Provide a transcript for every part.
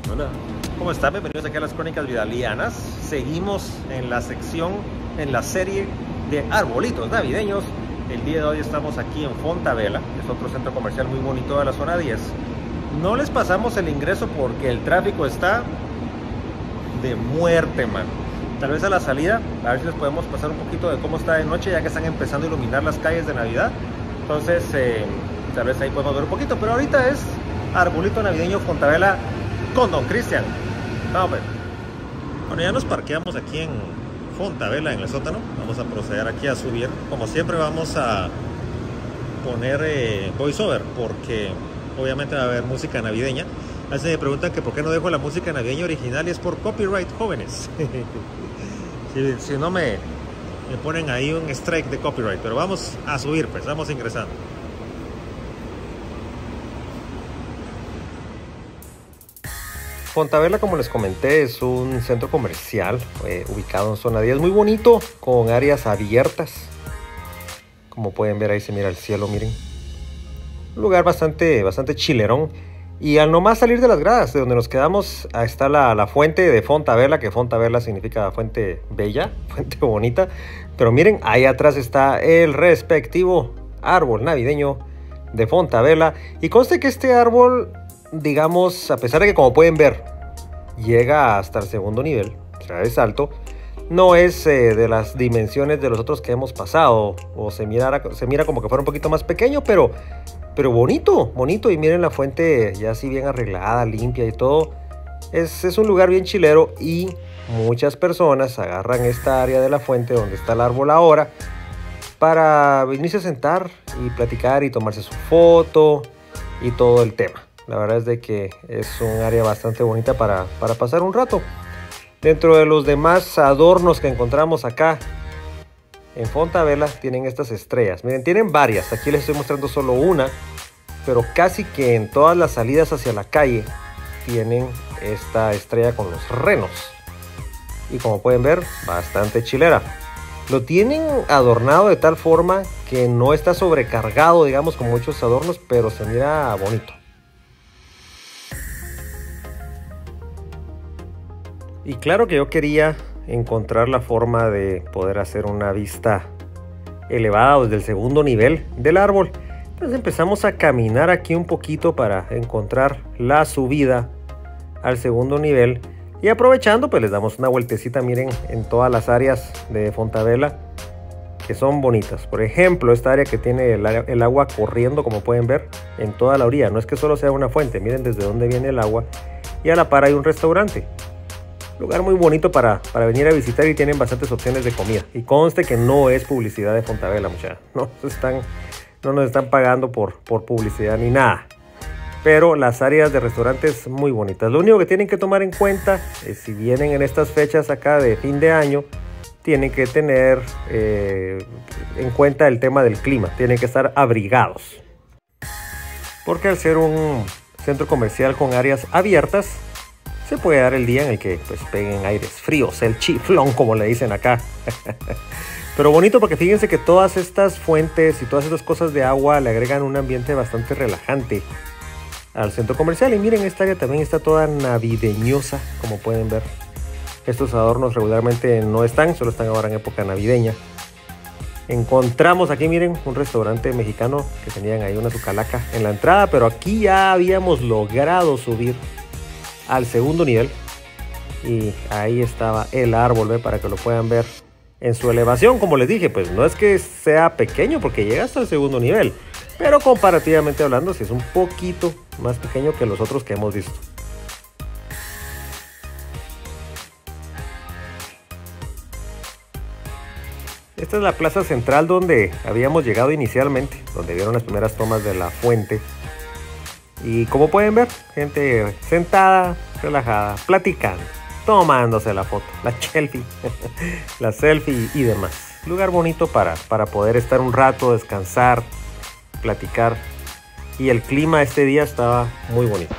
Hola, ¿cómo están? Bienvenidos aquí a las Crónicas Vidalianas. Seguimos en la sección, en la serie de arbolitos navideños. El día de hoy estamos aquí en Fontavela, es otro centro comercial muy bonito de la zona 10. No les pasamos el ingreso porque el tráfico está de muerte, man. Tal vez a la salida, a ver si les podemos pasar un poquito de cómo está de noche, ya que están empezando a iluminar las calles de Navidad. Entonces, tal vez ahí podemos ver un poquito, pero ahorita es arbolito navideño Fontavela con Don Cristian. Vamos a ver. Bueno, ya nos parqueamos aquí en Fontavela, en el sótano. Vamos a proceder aquí a subir. Como siempre vamos a poner voiceover, porque obviamente va a haber música navideña. A veces me preguntan que por qué no dejo la música navideña original, y es por copyright, jóvenes. si no me ponen ahí un strike de copyright. Pero vamos a subir, pues vamos ingresando. Fontavela, como les comenté, es un centro comercial ubicado en zona 10, muy bonito, con áreas abiertas. Como pueden ver, ahí se mira el cielo, miren. Un lugar bastante chilerón. Y al nomás salir de las gradas, de donde nos quedamos, está la fuente de Fontavela, que Fontavela significa fuente bella, fuente bonita. Pero miren, ahí atrás está el respectivo árbol navideño de Fontavela. Y conste que este árbol, digamos, a pesar de que, como pueden ver, llega hasta el segundo nivel, o sea, es alto, no es de las dimensiones de los otros que hemos pasado, o se mira como que fuera un poquito más pequeño, pero bonito, y miren la fuente ya así bien arreglada, limpia y todo. Es un lugar bien chilero, y muchas personas agarran esta área de la fuente donde está el árbol ahora para venirse a sentar y platicar y tomarse su foto y todo el tema. La verdad es de que es un área bastante bonita para pasar un rato. Dentro de los demás adornos que encontramos acá en Fontavela, tienen estas estrellas. Miren, tienen varias. Aquí les estoy mostrando solo una, pero casi que en todas las salidas hacia la calle tienen esta estrella con los renos. Y como pueden ver, bastante chilera. Lo tienen adornado de tal forma que no está sobrecargado, digamos, con muchos adornos, pero se mira bonito. Y claro que yo quería encontrar la forma de poder hacer una vista elevada desde el segundo nivel del árbol. Entonces empezamos a caminar aquí un poquito para encontrar la subida al segundo nivel. Y aprovechando, pues les damos una vueltecita, miren, en todas las áreas de Fontavela, que son bonitas. Por ejemplo, esta área que tiene el agua corriendo, como pueden ver, en toda la orilla. No es que solo sea una fuente, miren desde dónde viene el agua. Y a la par hay un restaurante. Lugar muy bonito para venir a visitar, y tienen bastantes opciones de comida. Y conste que no es publicidad de Fontavela, muchachos. No nos están pagando por publicidad ni nada. Pero las áreas de restaurantes muy bonitas. Lo único que tienen que tomar en cuenta es, si vienen en estas fechas acá de fin de año, tienen que tener en cuenta el tema del clima. Tienen que estar abrigados. Porque al ser un centro comercial con áreas abiertas, se puede dar el día en el que pues peguen aires fríos, el chiflón, como le dicen acá. Pero bonito, porque fíjense que todas estas fuentes y todas estas cosas de agua le agregan un ambiente bastante relajante al centro comercial. Y miren, esta área también está toda navideñosa, como pueden ver. Estos adornos regularmente no están, solo están ahora en época navideña. Encontramos aquí, miren, un restaurante mexicano que tenían ahí una sucalaca en la entrada, pero aquí ya habíamos logrado subir al segundo nivel, y ahí estaba el árbol, ¿ve? Para que lo puedan ver en su elevación. Como les dije, pues no es que sea pequeño, porque llega hasta el segundo nivel, pero comparativamente hablando, sí es un poquito más pequeño que los otros que hemos visto. Esta es la plaza central donde habíamos llegado inicialmente, donde vieron las primeras tomas de la fuente. Y como pueden ver, gente sentada, relajada, platicando, tomándose la foto, la selfie, la selfie y demás. Lugar bonito para poder estar un rato, descansar, platicar. Y el clima este día estaba muy bonito.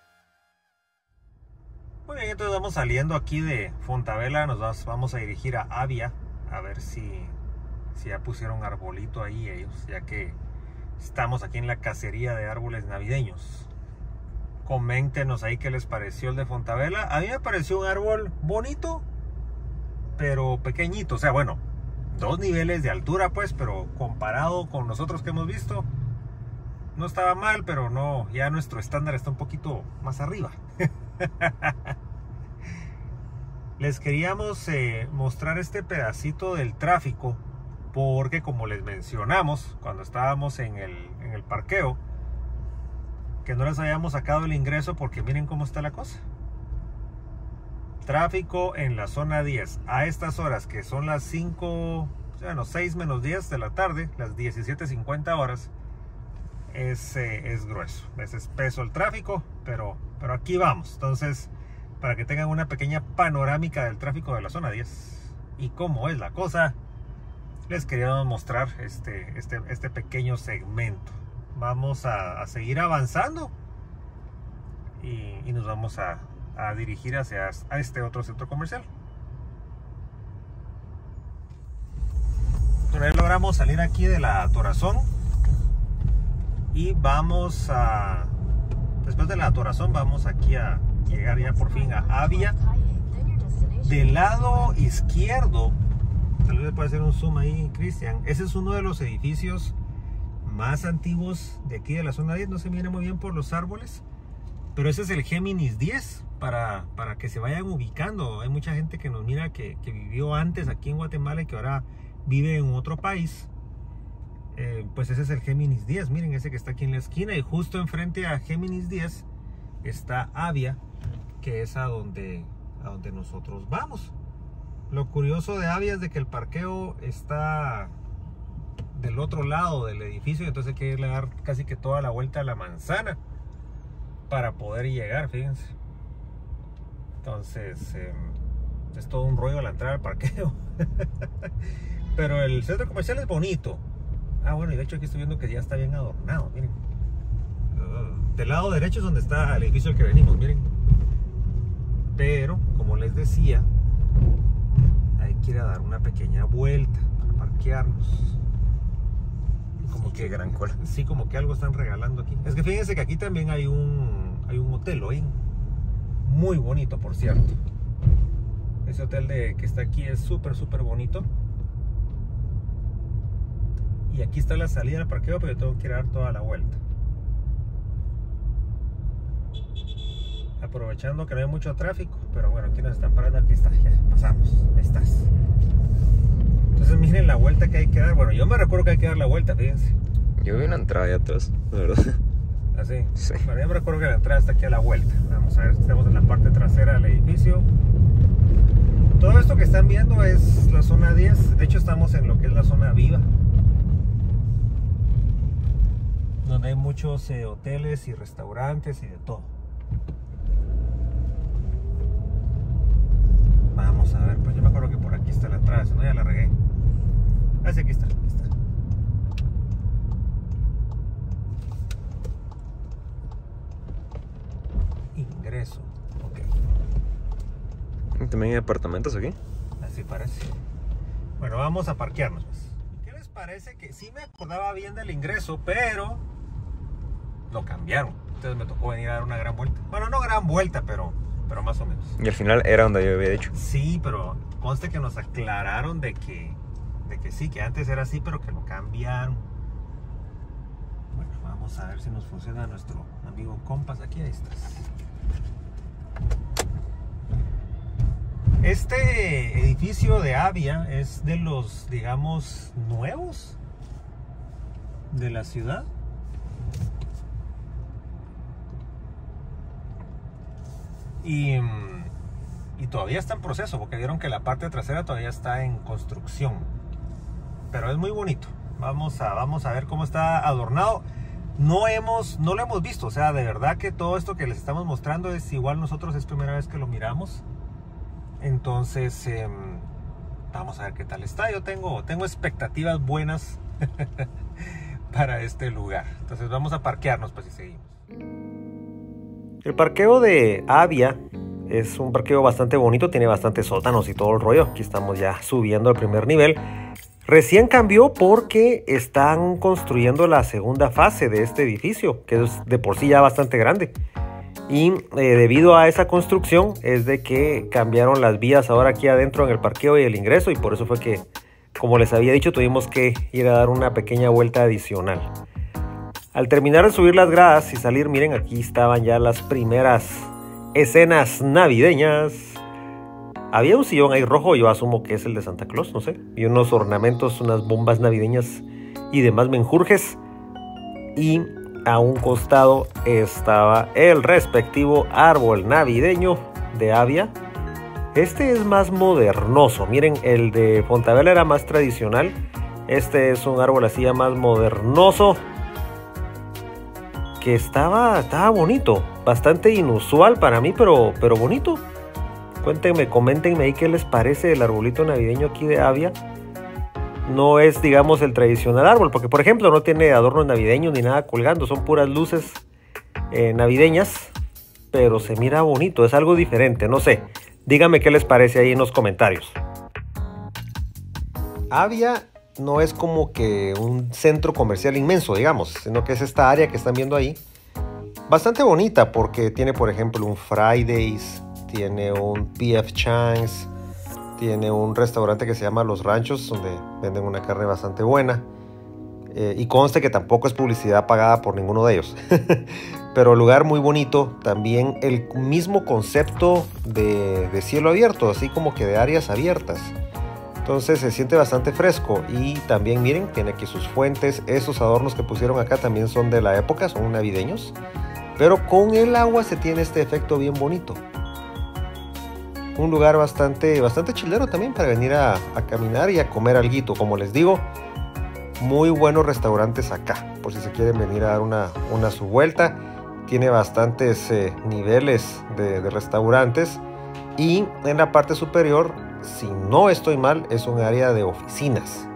Muy bien, entonces vamos saliendo aquí de Fontavela, nos vamos a dirigir a Avia, a ver si ya pusieron arbolito ahí ellos, ya que estamos aquí en la cacería de árboles navideños. Coméntenos ahí qué les pareció el de Fontavela. A mí me pareció un árbol bonito, pero pequeñito. O sea, bueno, 2 niveles de altura pues, pero comparado con los otros que hemos visto, no estaba mal, pero no, ya nuestro estándar está un poquito más arriba. Les queríamos mostrar este pedacito del tráfico, porque como les mencionamos cuando estábamos en el parqueo, que no les habíamos sacado el ingreso porque miren cómo está la cosa. Tráfico en la zona 10 a estas horas que son las 5, bueno, 6 menos 10 de la tarde, las 17:50 horas, es grueso, es espeso el tráfico, pero aquí vamos. Entonces, para que tengan una pequeña panorámica del tráfico de la zona 10 y cómo es la cosa, les queríamos mostrar este pequeño segmento. Vamos a seguir avanzando y nos vamos a dirigir hacia este otro centro comercial. Bueno, ya logramos salir aquí de la Atorazón y vamos después de la Atorazón vamos aquí a llegar ya por fin a Avia. Del lado izquierdo, tal vez puede hacer un zoom ahí, Cristian, ese es uno de los edificios más antiguos de aquí de la zona 10. No se mira muy bien por los árboles, pero ese es el Géminis 10, para que se vayan ubicando. Hay mucha gente que nos mira que vivió antes aquí en Guatemala y que ahora vive en otro país. Pues ese es el Géminis 10, miren, ese que está aquí en la esquina, y justo enfrente a Géminis 10 está Avia, que es a donde nosotros vamos. Lo curioso de Avia es de que el parqueo está del otro lado del edificio, entonces hay que irle a dar casi que toda la vuelta a la manzana para poder llegar, fíjense. Entonces es todo un rollo la entrada al parqueo. Pero el centro comercial es bonito. Bueno, y de hecho aquí estoy viendo que ya está bien adornado, miren. Del lado derecho es donde está el edificio al que venimos, miren. Pero, como les decía, hay que ir a dar una pequeña vuelta para parquearnos. Como que gran cola. Sí, como que algo están regalando aquí. Es que fíjense que aquí también hay un hotel, ¿oí? Muy bonito, por cierto. Ese hotel que está aquí es súper bonito. Y aquí está la salida del parqueo, pero yo tengo que ir a dar toda la vuelta. Aprovechando que no hay mucho tráfico, pero bueno, aquí nos están parando, aquí está, ya pasamos, ahí estás. Entonces miren la vuelta que hay que dar. Bueno, yo me recuerdo que hay que dar la vuelta, fíjense. Yo vi una entrada allá atrás, la verdad. ¿Así? Sí. Bueno, yo me recuerdo que la entrada está aquí a la vuelta. Vamos a ver, estamos en la parte trasera del edificio. Todo esto que están viendo es la zona 10. De hecho estamos en lo que es la zona viva, donde hay muchos hoteles y restaurantes y de todo. Vamos a ver, pues yo me acuerdo que por aquí está la entrada, si no ya la regué. Sí, aquí está, aquí está. Ingreso, ok. ¿También hay apartamentos aquí? Así parece. Bueno, vamos a parquearnos. ¿Qué les parece? Que sí me acordaba bien del ingreso, pero lo cambiaron. Entonces me tocó venir a dar una gran vuelta. Bueno, no gran vuelta, pero más o menos. Y al final era donde yo había dicho. Sí, pero conste que nos aclararon de que sí, que antes era así, pero que lo cambiaron. Bueno, vamos a ver si nos funciona nuestro amigo Compass. Aquí, ahí estás. Este edificio de Avia es de los, digamos, nuevos de la ciudad. Y todavía está en proceso, porque vieron que la parte trasera todavía está en construcción. Pero es muy bonito. Vamos a ver cómo está adornado. No lo hemos visto. O sea, de verdad que todo esto que les estamos mostrando es igual, nosotros es primera vez que lo miramos. Entonces, vamos a ver qué tal está. Yo tengo expectativas buenas para este lugar. Entonces vamos a parquearnos, pues, y seguimos. El parqueo de Avia es un parqueo bastante bonito, tiene bastantes sótanos y todo el rollo. Aquí estamos ya subiendo al primer nivel. Recién cambió porque están construyendo la segunda fase de este edificio, que es de por sí ya bastante grande. Y debido a esa construcción es de que cambiaron las vías ahora aquí adentro en el parqueo y el ingreso, y por eso fue que, como les había dicho, tuvimos que ir a dar una pequeña vuelta adicional. Al terminar de subir las gradas y salir, miren, aquí estaban ya las primeras escenas navideñas. Había un sillón ahí rojo, yo asumo que es el de Santa Claus, no sé, y unos ornamentos, unas bombas navideñas y demás menjurjes. Y a un costado estaba el respectivo árbol navideño de Avia. Este es más modernoso. Miren, el de Fontavela era más tradicional. Este es un árbol así ya más modernoso, que estaba bonito. Bastante inusual para mí, pero bonito. Cuéntenme, coméntenme ahí qué les parece el arbolito navideño aquí de Avia. No es, digamos, el tradicional árbol, porque por ejemplo no tiene adornos navideños ni nada colgando, son puras luces navideñas, pero se mira bonito, es algo diferente, no sé. Díganme qué les parece ahí en los comentarios. Avia no es como que un centro comercial inmenso, digamos, sino que es esta área que están viendo ahí, bastante bonita, porque tiene por ejemplo un Fridays, tiene un P.F. Chang's, tiene un restaurante que se llama Los Ranchos, donde venden una carne bastante buena. Y conste que tampoco es publicidad pagada por ninguno de ellos. Pero lugar muy bonito. También el mismo concepto de cielo abierto, así como que de áreas abiertas. Entonces se siente bastante fresco. Y también miren, tiene aquí sus fuentes. Esos adornos que pusieron acá también son de la época, son navideños. Pero con el agua se tiene este efecto bien bonito. Un lugar bastante chilero también para venir a caminar y a comer alguito. Como les digo, muy buenos restaurantes acá, por si se quieren venir a dar una su vuelta. Tiene bastantes niveles de restaurantes, y en la parte superior, si no estoy mal, es un área de oficinas.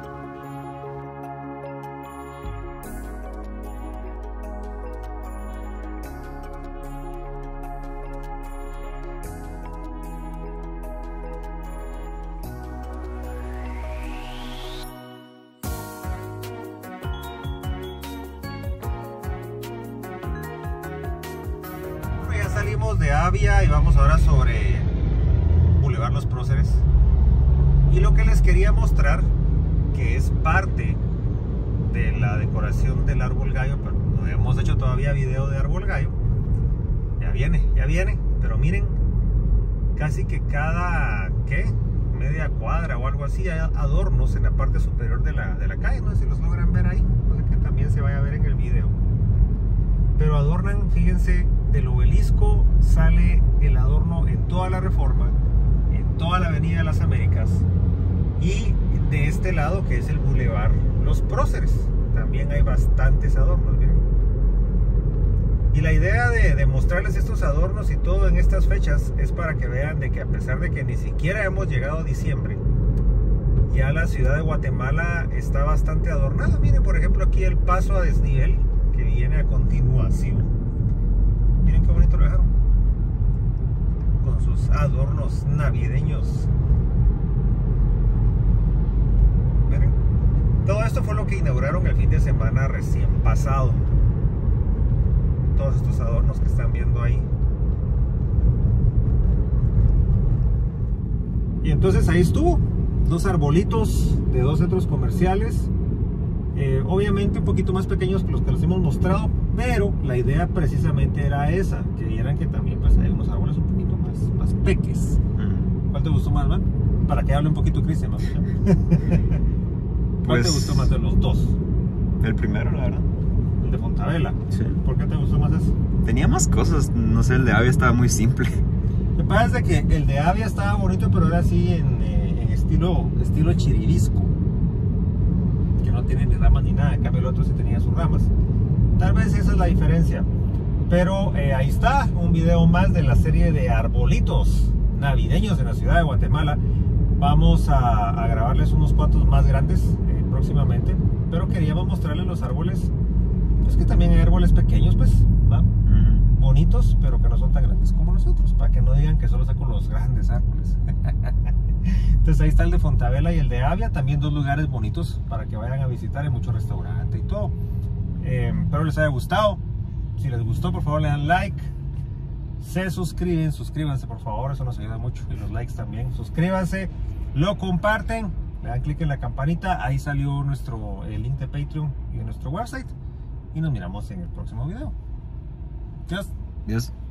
Salimos de Avia y vamos ahora sobre Boulevard Los Próceres, y lo que les quería mostrar, que es parte de la decoración del árbol gallo, pero no hemos hecho todavía video de árbol gallo. Ya viene, pero miren, casi que cada media cuadra o algo así hay adornos en la parte superior de la calle. No sé si los logran ver ahí, no sé que también se vaya a ver en el video, pero adornan, fíjense. Del obelisco sale el adorno en toda la Reforma, en toda la Avenida de las Américas, y de este lado, que es el Boulevard Los Próceres, también hay bastantes adornos, miren. Y la idea de mostrarles estos adornos y todo en estas fechas es para que vean de que, a pesar de que ni siquiera hemos llegado a diciembre, ya la ciudad de Guatemala está bastante adornada. Miren, por ejemplo, aquí el paso a desnivel que viene a continuación. Miren qué bonito lo dejaron, con sus adornos navideños. Miren, todo esto fue lo que inauguraron el fin de semana recién pasado. Todos estos adornos que están viendo ahí. Y entonces ahí estuvo, dos arbolitos de dos centros comerciales. Obviamente un poquito más pequeños que los que les hemos mostrado, pero la idea precisamente era esa, que vieran que también pues hay unos árboles un poquito más peques. ¿Cuál te gustó más, man? Para que hable un poquito Cristian. ¿Cuál te gustó más de los dos? El primero, la verdad. El de Fontavela. Sí. ¿Por qué te gustó más eso? Tenía más cosas, no sé, el de Avia estaba muy simple. Me parece que el de Avia estaba bonito, pero era así en estilo chiribisco, que no tiene ni ramas ni nada. En cambio el otro sí tenía sus ramas. Tal vez esa es la diferencia. Pero ahí está, un video más de la serie de arbolitos navideños en la ciudad de Guatemala. Vamos a grabarles unos cuantos más grandes próximamente, pero queríamos mostrarles los árboles. Es que también hay árboles pequeños, pues, ¿va? Bonitos, pero que no son tan grandes como nosotros, para que no digan que solo saco los grandes árboles. Entonces ahí está el de Fontavela y el de Avia, también dos lugares bonitos para que vayan a visitar, hay mucho restaurante y todo. Espero les haya gustado. Si les gustó, por favor le dan like, se suscriben, suscríbanse por favor, eso nos ayuda mucho, y los likes también. Suscríbanse, lo comparten, le dan clic en la campanita, ahí salió el link de Patreon y de nuestro website, y nos miramos en el próximo video. Adiós. Adiós.